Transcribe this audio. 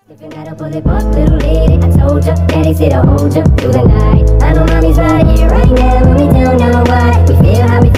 If you gotta pull it up, little lady, I told ya, daddy said I'll hold ya through the night. I know mommy's right here, right now, and we don't know why. We feel how we